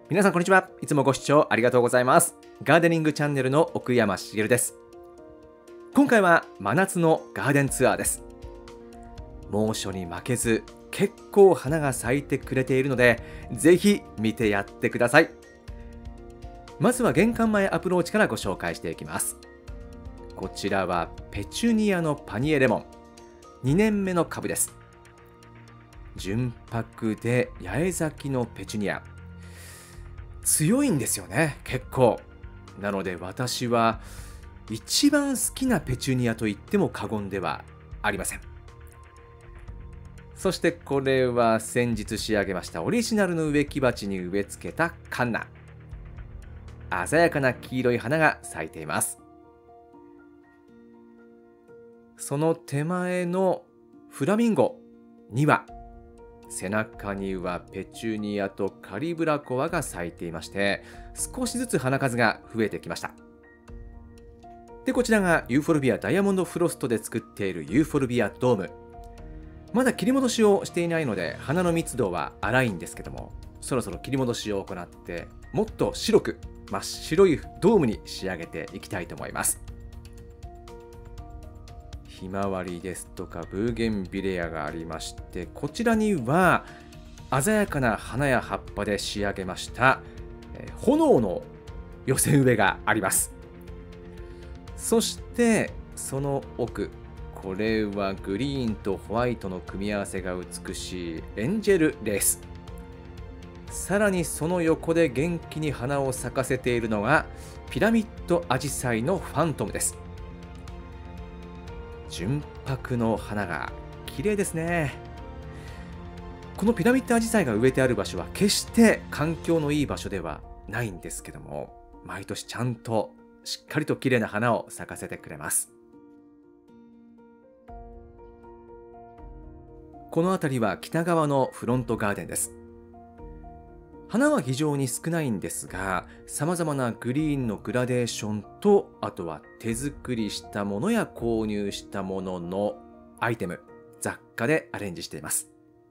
皆さんこんにちは。いつもご視聴ありがとうございます。ガーデニングチャンネルの奥山茂です。今回は真夏のガーデンツアーです。猛暑に負けず結構花が咲いてくれているので、ぜひ見てやってください。まずは玄関前アプローチからご紹介していきます。こちらはペチュニアのパニエレモン、2年目の株です。純白で八重咲きのペチュニア、強いんですよね、結構。なので私は一番好きなペチュニアと言っても過言ではありません。そしてこれは先日仕上げましたオリジナルの植木鉢に植え付けたカンナ。鮮やかな黄色い花が咲いています。その手前のフラミンゴ2羽、背中にはペチュニアとカリブラコアが咲いていまして、少しずつ花数が増えてきました。で、こちらがユーフォルビアダイヤモンドフロストで作っているユーフォルビアドーム。まだ切り戻しをしていないので花の密度は粗いんですけども、そろそろ切り戻しを行ってもっと白く真っ白いドームに仕上げていきたいと思います。ひまわりですとかブーゲンビレアがありまして、こちらには鮮やかな花や葉っぱで仕上げました炎の寄せ植えがあります。そしてその奥、これはグリーンとホワイトの組み合わせが美しいエンジェルレース。さらにその横で元気に花を咲かせているのがピラミッドアジサイのファントムです。純白の花が綺麗ですね。このピラミッドアジサイが植えてある場所は決して環境のいい場所ではないんですけども、毎年ちゃんとしっかりと綺麗な花を咲かせてくれます。この辺りは北側のフロントガーデンです。花は非常に少ないんですが、様々なグリーンのグラデーションと、あとは手作りしたものや購入したもののアイテム、雑貨でアレンジしています。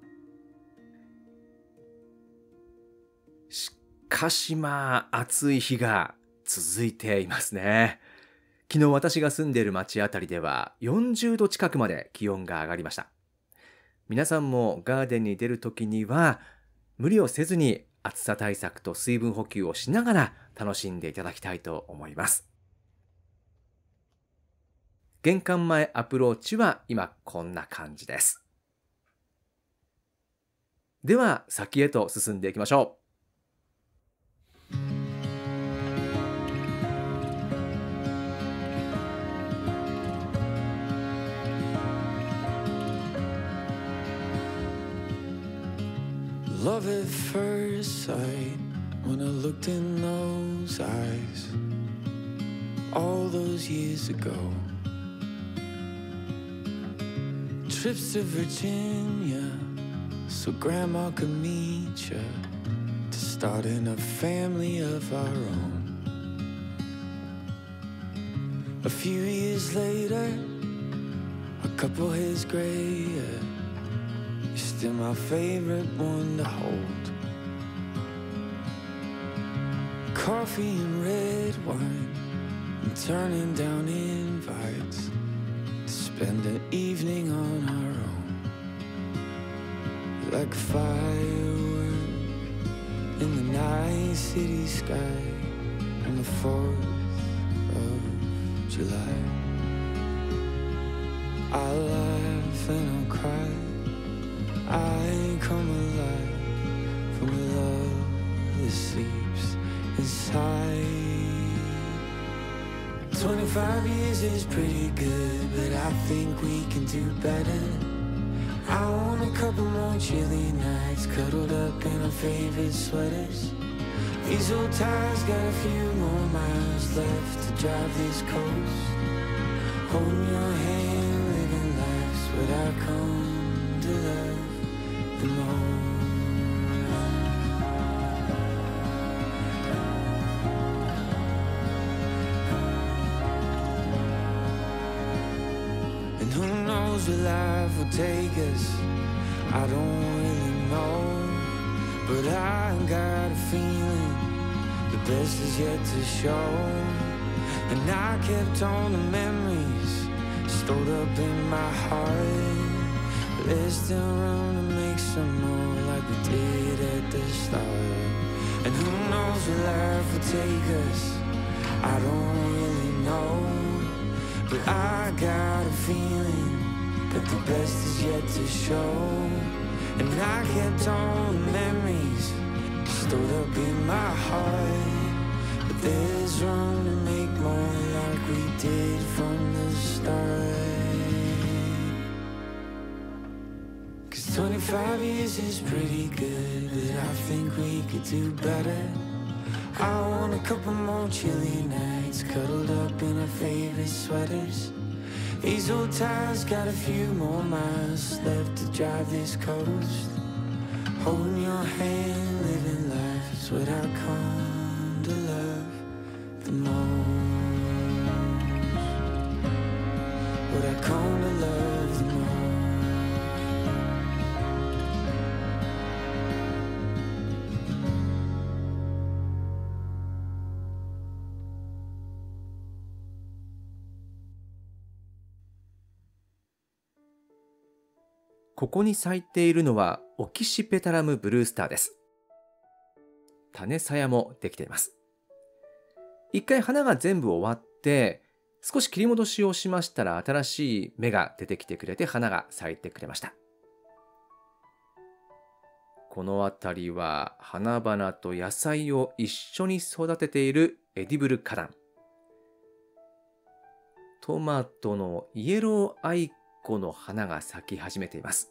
しかし暑い日が続いていますね。昨日私が住んでいる町あたりでは40度近くまで気温が上がりました。皆さんもガーデンに出るときには無理をせずに暑さ対策と水分補給をしながら楽しんでいただきたいと思います。玄関前アプローチは今こんな感じです。では先へと進んでいきましょう。 Love at first sight, when I looked in those eyes, all those years ago. Trips to Virginia, so Grandma could meet ya, to starting a family of our own. A few years later, a couple hairs grayer, still my favorite one to hold. Coffee and red wine, and turning down invites to spend an evening on our own. Like a firework in the night city sky on the 4th of July. I'll laugh and I'll cry, I come alive from a love that sleeps inside. 25 years is pretty good, but I think we can do better. I want a couple more chilly nights, cuddled up in our favorite sweaters. These old tires got a few more miles left to drive this coast. Holding your hand, living lives, what I come to love the most. And who knows where life will take us, I don't really know, but I got a feeling best is yet to show. And I kept on the memories stored up in my heart. There's still room to make some more like we did at the start. And who knows where life will take us, I don't really know. But I got a feeling that the best is yet to show. And I kept on the memories stored up in my heart. But there's room to make more like we did from the start. 'Cause 25 years is pretty good, but I think we could do better. I want a couple more chilly nights, cuddled up in our favorite sweaters. These old tires got a few more miles left to drive this coast. Holding your hand, living life is what I come to love the most. What I come to love the most. ここに咲いているのはオキシペタラムブルースターです。種さやもできています。一回花が全部終わって少し切り戻しをしましたら、新しい芽が出てきてくれて花が咲いてくれました。この辺りは花々と野菜を一緒に育てているエディブル花壇。トマトのイエローアイコの花が咲き始めています。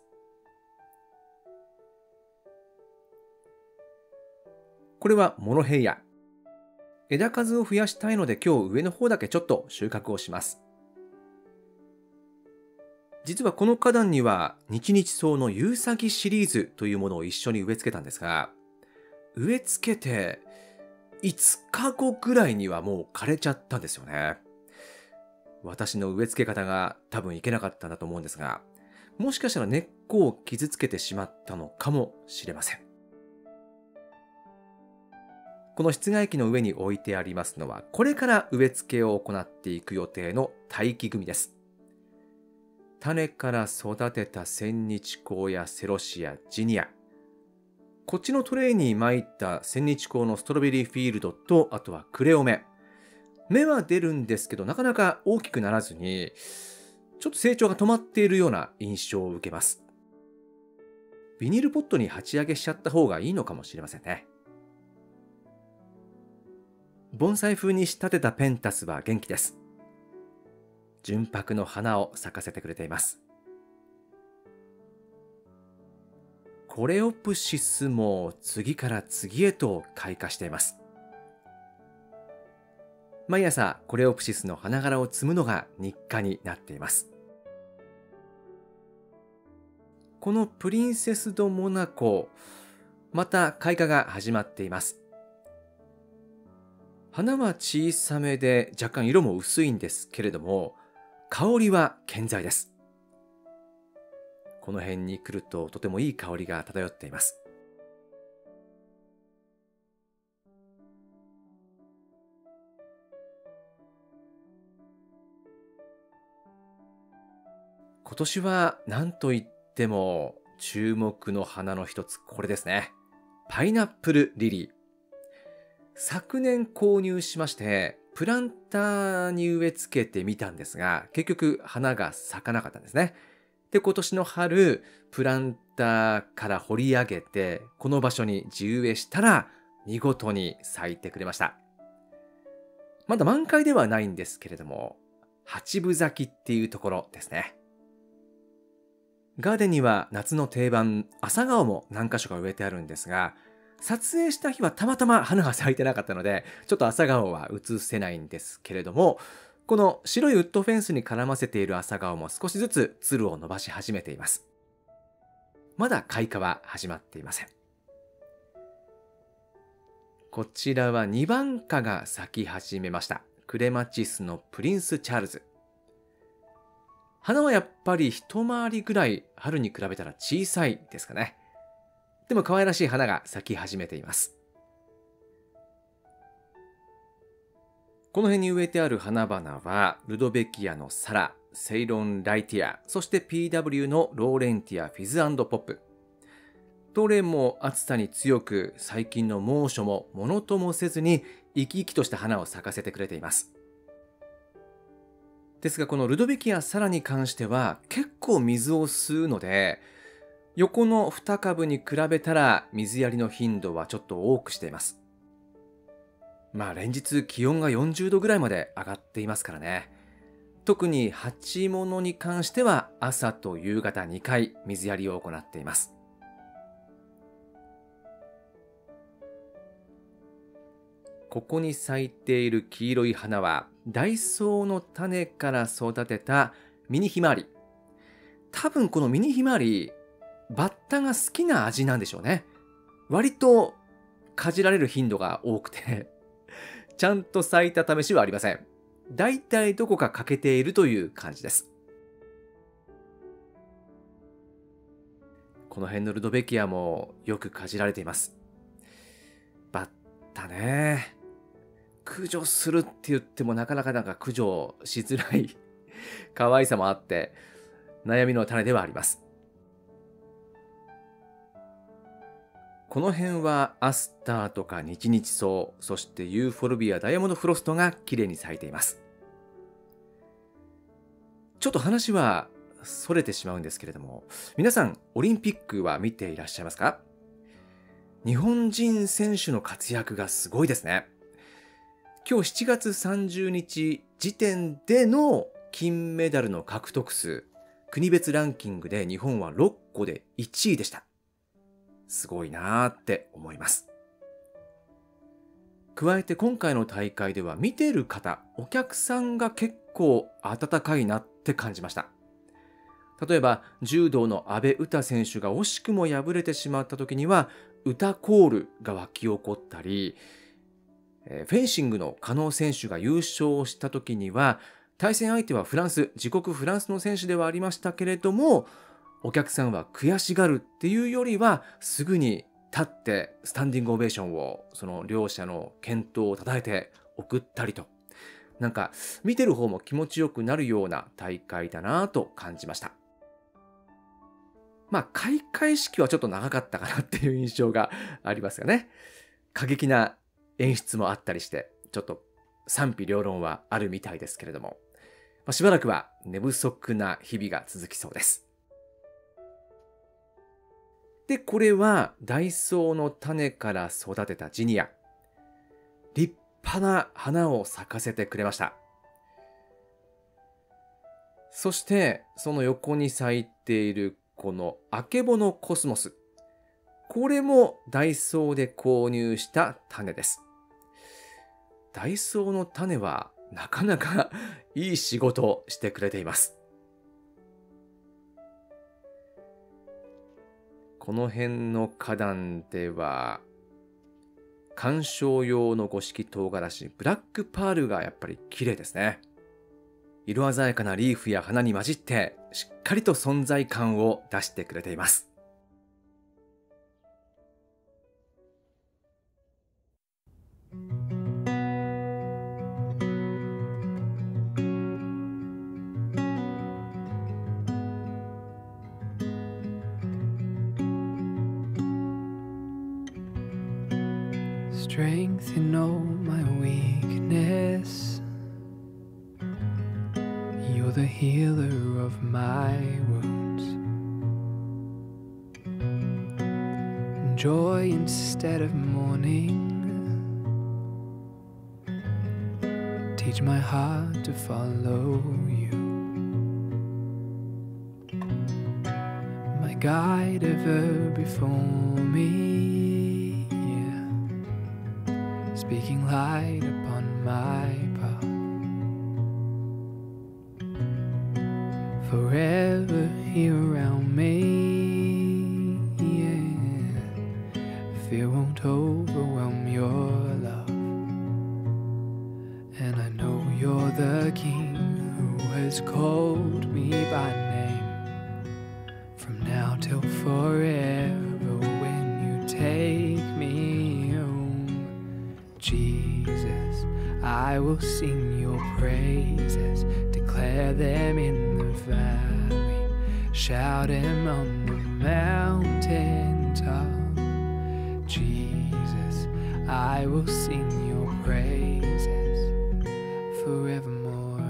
これはモロヘイヤ。枝数を増やしたいので今日上の方だけちょっと収穫をします。実はこの花壇には日々草のユウサギシリーズというものを一緒に植え付けたんですが、植え付けて5日後ぐらいにはもう枯れちゃったんですよね。私の植え付け方が多分いけなかったんだと思うんですが、もしかしたら根っこを傷つけてしまったのかもしれません。この室外機の上に置いてありますのは、これから植え付けを行っていく予定の待機組です。種から育てた千日紅やセロシア、ジニア。こっちのトレイに巻いた千日紅のストロベリーフィールドと、あとはクレオメ。芽は出るんですけど、なかなか大きくならずに、ちょっと成長が止まっているような印象を受けます。ビニールポットに鉢上げしちゃった方がいいのかもしれませんね。盆栽風に仕立てたペンタスは元気です。純白の花を咲かせてくれています。コレオプシスも次から次へと開花しています。毎朝コレオプシスの花柄を摘むのが日課になっています。このプリンセス・ド・モナコ、また開花が始まっています。花は小さめで若干色も薄いんですけれども、香りは健在です。この辺に来るととてもいい香りが漂っています。今年は何といっても注目の花の一つ、これですね。パイナップルリリー。昨年購入しまして、プランターに植え付けてみたんですが、結局花が咲かなかったんですね。で、今年の春、プランターから掘り上げて、この場所に地植えしたら、見事に咲いてくれました。まだ満開ではないんですけれども、八分咲きっていうところですね。ガーデンには夏の定番、朝顔も何箇所か植えてあるんですが、撮影した日はたまたま花が咲いてなかったので、ちょっと朝顔は映せないんですけれども、この白いウッドフェンスに絡ませている朝顔も少しずつつるを伸ばし始めています。まだ開花は始まっていません。こちらは2番花が咲き始めました。クレマチスのプリンスチャールズ。花はやっぱり一回りぐらい春に比べたら小さいですかね。でも可愛らしい花が咲き始めています。 この辺に植えてある花々はルドベキアのサラ、セイロンライティア、そして PW のローレンティアフィズ&ポップ。どれも暑さに強く、最近の猛暑もものともせずに生き生きとした花を咲かせてくれています。ですがこのルドベキアサラに関しては結構水を吸うので、横の2株に比べたら水やりの頻度はちょっと多くしています。連日気温が40度ぐらいまで上がっていますからね。特に鉢物に関しては朝と夕方2回水やりを行っています。ここに咲いている黄色い花はダイソーの種から育てたミニヒマワリ。多分このミニヒマワリ、バッタが好きな味なんでしょうね。割とかじられる頻度が多くてちゃんと咲いた試しはありません。だいたいどこか欠けているという感じです。この辺のルドベキアもよくかじられています。バッタね、駆除するって言ってもなかなか駆除しづらい可愛さもあって悩みの種ではあります。この辺はアスターとかニチニチソウ、そしてユーフォルビアダイヤモンドフロストが綺麗に咲いています。ちょっと話はそれてしまうんですけれども、皆さんオリンピックは見ていらっしゃいますか？日本人選手の活躍がすごいですね。今日7月30日時点での金メダルの獲得数、国別ランキングで日本は6個で1位でした。すごいなーって思います。加えて今回の大会では見ている方、お客さんが結構温かいなって感じました。例えば柔道の阿部詩選手が惜しくも敗れてしまった時には詩コールが沸き起こったり、フェンシングの加納選手が優勝した時には対戦相手はフランス、自国フランスの選手ではありましたけれども、お客さんは悔しがるっていうよりはすぐに立ってスタンディングオベーションをその両者の健闘をたたえて送ったりと、見てる方も気持ちよくなるような大会だなと感じました。開会式はちょっと長かったかなっていう印象がありますよね。過激な演出もあったりしてちょっと賛否両論はあるみたいですけれども、しばらくは寝不足な日々が続きそうです。で、これはダイソーの種から育てたジニア。立派な花を咲かせてくれました。そしてその横に咲いているこのアケボノコスモス。これもダイソーで購入した種です。ダイソーの種はなかなかいい仕事をしてくれています。この辺の花壇では観賞用の五色唐辛子ブラックパールがやっぱり綺麗ですね。色鮮やかなリーフや花に混じってしっかりと存在感を出してくれています。 Strength in all my weakness. You're the healer of my wounds. Joy instead of mourning. Teach my heart to follow you. My guide ever before me. Speaking light upon my path. Forever here around me, Fear won't overwhelm your love. And I know you're the King who has called me by name. From now till forever, when you take me home, Jesus, I will sing your praises, declare them in the valley, shout them on the mountain top. Jesus, I will sing your praises forevermore.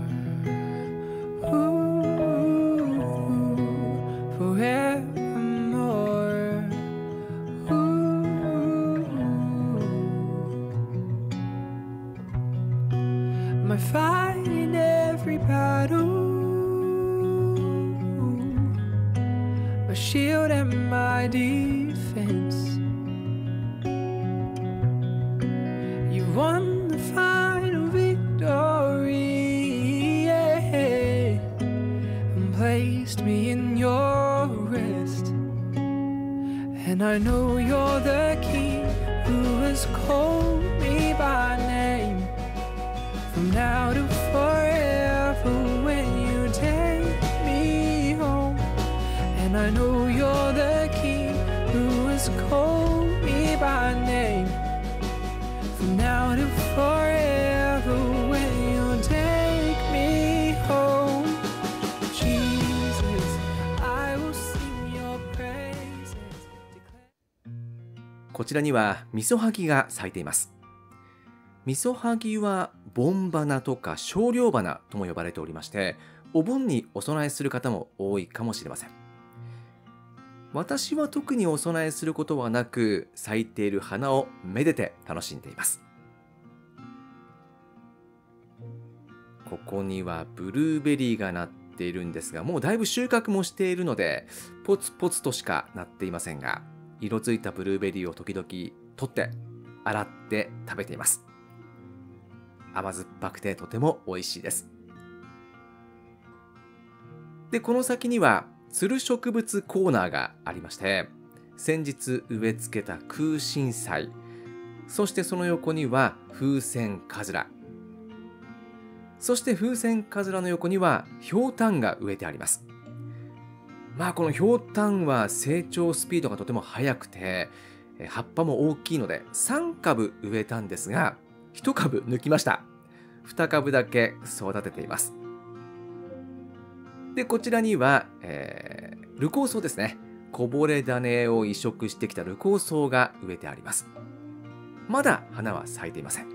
Ooh, forevermore. My fight in every battle, my shield and my defense. You won the final victory, yeah, and placed me in your rest. And I know you're the King who has called me by name. From now to forever when you take me home. And I know you're the King who has called me by name. From now to forever when you take me home. Jesus, I will sing your praises. こちらにはみそはぎが咲いています。みそはぎは盆花とか少量花とも呼ばれておりまして、お盆にお供えする方も多いかもしれません。私は特にお供えすることはなく、咲いている花をめでて楽しんでいます。ここにはブルーベリーがなっているんですが、もうだいぶ収穫もしているのでポツポツとしかなっていませんが、色づいたブルーベリーを時々取って洗って食べています。甘酸っぱくてとても美味しいです。で、この先にはつる植物コーナーがありまして、先日植え付けた空心菜、そしてその横には風船カズラ、そして風船カズラの横にはひょうたんが植えてあります。このひょうたんは成長スピードがとても速くて、葉っぱも大きいので3株植えたんですが、1株抜きました。2株だけ育てています。で、こちらには、ルコウソウですね。こぼれ種を移植してきたルコウソウが植えてあります。まだ花は咲いていません。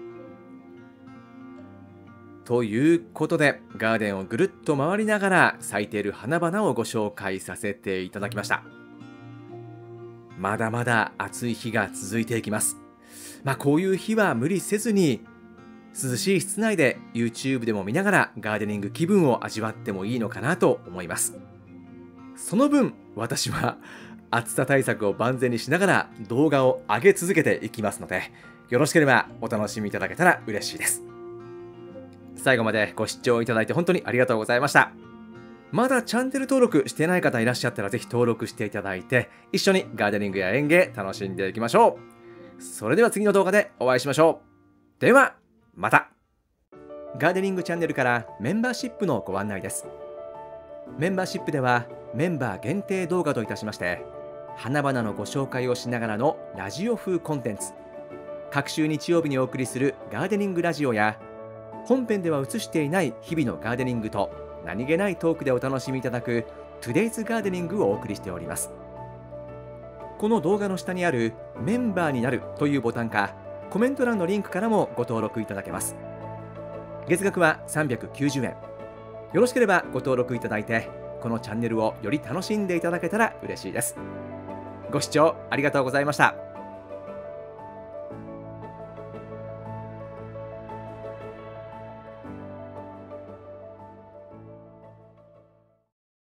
ということで、ガーデンをぐるっと回りながら咲いている花々をご紹介させていただきました。まだまだ暑い日が続いていきます。こういう日は無理せずに、涼しい室内で YouTube でも見ながらガーデニング気分を味わってもいいのかなと思います。その分、私は暑さ対策を万全にしながら動画を上げ続けていきますので、よろしければお楽しみいただけたら嬉しいです。最後までご視聴いただいて本当にありがとうございました。まだチャンネル登録してない方いらっしゃったらぜひ登録していただいて、一緒にガーデニングや園芸楽しんでいきましょう。それでは次の動画でお会いしましょう。ではまた。ガーデニングチャンネルからメンバーシップのご案内です。メンバーシップではメンバー限定動画といたしまして、花々のご紹介をしながらのラジオ風コンテンツ、各週日曜日にお送りするガーデニングラジオや、本編では映していない日々のガーデニングと何気ないトークでお楽しみいただく Today's Gardening をお送りしております。この動画の下にあるメンバーになるというボタンか、コメント欄のリンクからもご登録いただけます。月額は390円。よろしければご登録いただいて、このチャンネルをより楽しんでいただけたら嬉しいです。ご視聴ありがとうございました。